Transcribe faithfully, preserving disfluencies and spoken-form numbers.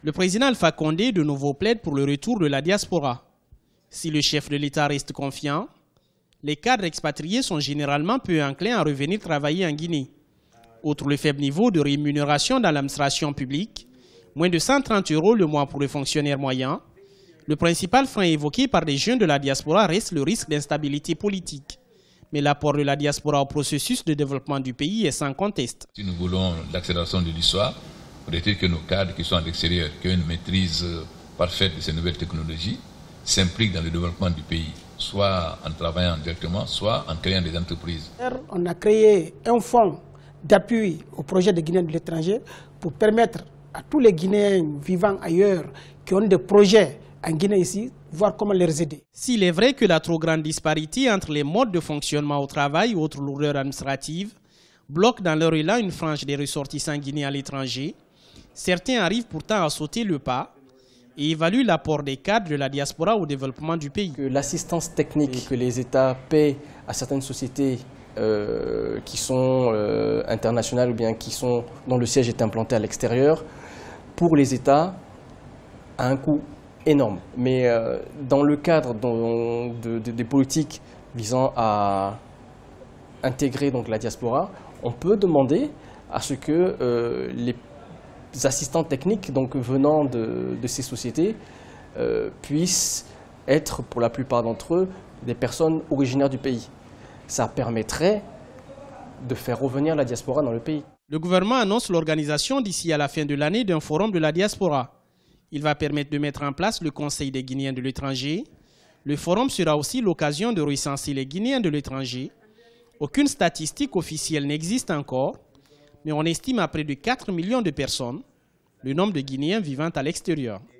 Le président Alpha Condé de nouveau plaide pour le retour de la diaspora. Si le chef de l'État reste confiant, les cadres expatriés sont généralement peu enclins à revenir travailler en Guinée. Outre le faible niveau de rémunération dans l'administration publique, moins de cent trente euros le mois pour les fonctionnaires moyens, le principal frein évoqué par les jeunes de la diaspora reste le risque d'instabilité politique. Mais l'apport de la diaspora au processus de développement du pays est sans conteste. Si nous voulons l'accélération de l'histoire, faudrait-il que nos cadres qui sont à l'extérieur, qui ont une maîtrise parfaite de ces nouvelles technologies, s'impliquent dans le développement du pays, soit en travaillant directement, soit en créant des entreprises. On a créé un fonds d'appui au projet des Guinéens de l'étranger pour permettre à tous les Guinéens vivant ailleurs qui ont des projets en Guinée ici, voir comment les aider. S'il est vrai que la trop grande disparité entre les modes de fonctionnement au travail et autres lourdeurs administratives bloque dans leur élan une frange des ressortissants guinéens à l'étranger, certains arrivent pourtant à sauter le pas et évaluent l'apport des cadres de la diaspora au développement du pays. L'assistance technique que les États paient à certaines sociétés euh, qui sont euh, internationales ou bien qui sont, dont le siège est implanté à l'extérieur, pour les États, a un coût énorme. Mais euh, dans le cadre dans, de, de, des politiques visant à intégrer donc, la diaspora, on peut demander à ce que euh, les assistants techniques donc, venant de, de ces sociétés euh, puissent être, pour la plupart d'entre eux, des personnes originaires du pays. Ça permettrait de faire revenir la diaspora dans le pays. Le gouvernement annonce l'organisation d'ici à la fin de l'année d'un forum de la diaspora. Il va permettre de mettre en place le Conseil des Guinéens de l'étranger. Le forum sera aussi l'occasion de recenser les Guinéens de l'étranger. Aucune statistique officielle n'existe encore, mais on estime à près de quatre millions de personnes le nombre de Guinéens vivant à l'extérieur.